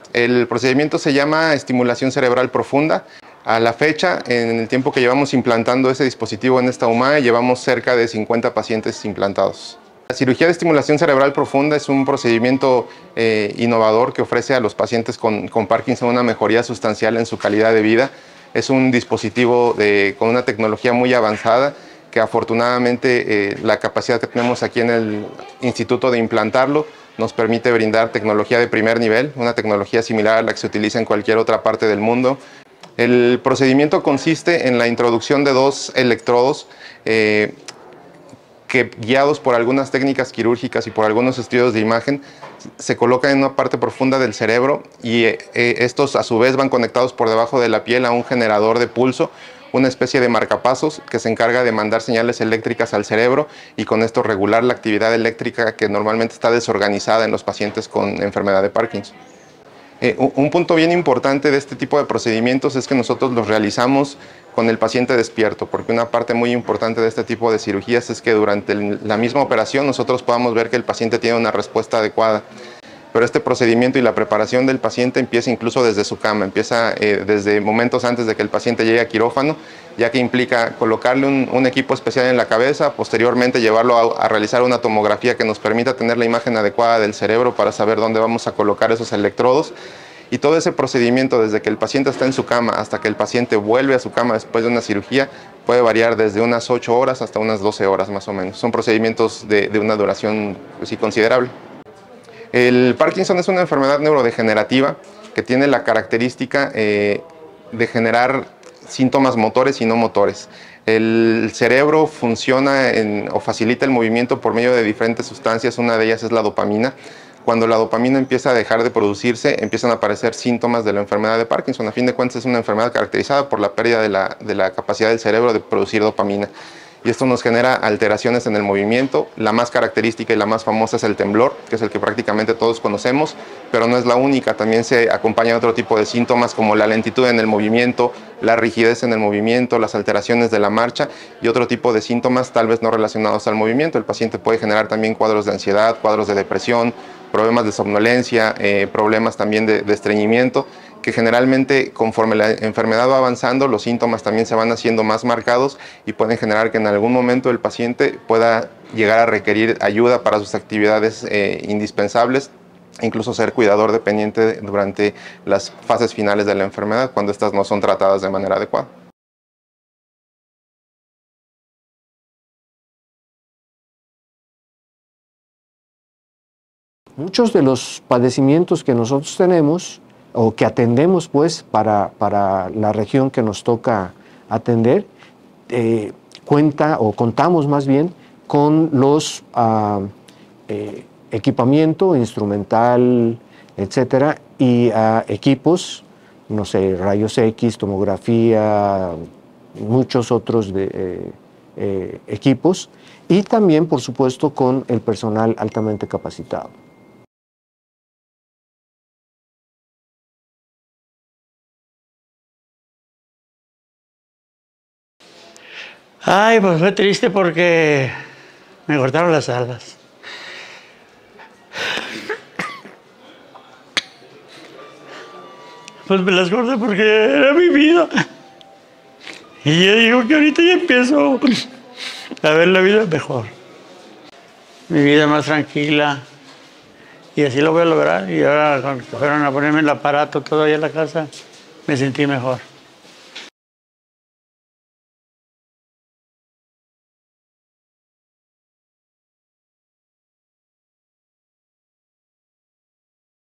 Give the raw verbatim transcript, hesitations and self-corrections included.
El procedimiento se llama estimulación cerebral profunda. A la fecha, en el tiempo que llevamos implantando ese dispositivo en esta U M A E, llevamos cerca de cincuenta pacientes implantados. La cirugía de estimulación cerebral profunda es un procedimiento eh, innovador que ofrece a los pacientes con, con Parkinson una mejoría sustancial en su calidad de vida. Es un dispositivo de, con una tecnología muy avanzada que afortunadamente eh, la capacidad que tenemos aquí en el instituto de implantarlo nos permite brindar tecnología de primer nivel, una tecnología similar a la que se utiliza en cualquier otra parte del mundo. El procedimiento consiste en la introducción de dos electrodos eh, que, guiados por algunas técnicas quirúrgicas y por algunos estudios de imagen, se colocan en una parte profunda del cerebro y eh, estos a su vez van conectados por debajo de la piel a un generador de pulso, una especie de marcapasos que se encarga de mandar señales eléctricas al cerebro y con esto regular la actividad eléctrica que normalmente está desorganizada en los pacientes con enfermedad de Parkinson. Eh, un punto bien importante de este tipo de procedimientos es que nosotros los realizamos con el paciente despierto, porque una parte muy importante de este tipo de cirugías es que durante el, la misma operación nosotros podamos ver que el paciente tiene una respuesta adecuada. Pero este procedimiento y la preparación del paciente empieza incluso desde su cama, empieza eh, desde momentos antes de que el paciente llegue a quirófano, ya que implica colocarle un, un equipo especial en la cabeza, posteriormente llevarlo a, a realizar una tomografía que nos permita tener la imagen adecuada del cerebro para saber dónde vamos a colocar esos electrodos. Y todo ese procedimiento, desde que el paciente está en su cama hasta que el paciente vuelve a su cama después de una cirugía, puede variar desde unas ocho horas hasta unas doce horas más o menos. Son procedimientos de, de una duración pues, sí, considerable. El Parkinson es una enfermedad neurodegenerativa que tiene la característica eh, de generar síntomas motores y no motores. El cerebro funciona en, o facilita el movimiento por medio de diferentes sustancias, una de ellas es la dopamina. Cuando la dopamina empieza a dejar de producirse, empiezan a aparecer síntomas de la enfermedad de Parkinson. A fin de cuentas es una enfermedad caracterizada por la pérdida de la, de la capacidad del cerebro de producir dopamina. Y esto nos genera alteraciones en el movimiento. La más característica y la más famosa es el temblor, que es el que prácticamente todos conocemos, pero no es la única. También se acompaña de otro tipo de síntomas como la lentitud en el movimiento, la rigidez en el movimiento, las alteraciones de la marcha y otro tipo de síntomas tal vez no relacionados al movimiento. El paciente puede generar también cuadros de ansiedad, cuadros de depresión, problemas de somnolencia, eh, problemas también de, de estreñimiento, que generalmente conforme la enfermedad va avanzando, los síntomas también se van haciendo más marcados y pueden generar que en algún momento el paciente pueda llegar a requerir ayuda para sus actividades eh, indispensables, incluso ser cuidador dependiente durante las fases finales de la enfermedad, cuando estas no son tratadas de manera adecuada. Muchos de los padecimientos que nosotros tenemos o que atendemos pues para, para la región que nos toca atender, eh, cuenta o contamos más bien con los uh, eh, equipamiento instrumental, etcétera, y uh, equipos, no sé, rayos X, tomografía, muchos otros de, eh, eh, equipos, y también, por supuesto, con el personal altamente capacitado. Ay, pues fue triste porque me cortaron las alas. Pues me las corté porque era mi vida. Y yo digo que ahorita ya empiezo a ver la vida mejor. Mi vida más tranquila. Y así lo voy a lograr. Y ahora cuando fueron a ponerme el aparato todo ahí en la casa, me sentí mejor.